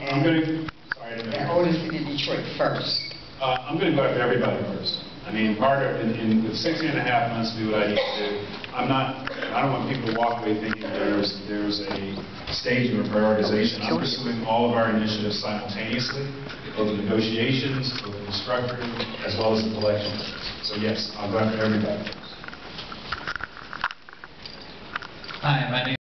I'm going to, sorry to and Otis to get Detroit first. I'm going to go after everybody first. I mean, part of, with 16.5 months to do what I need to do, I don't want people to walk away thinking there's a staging or prioritization. I'm pursuing all of our initiatives simultaneously, both the negotiations, both the structuring, as well as the collection. So yes, I'll go after everybody. Hi, my name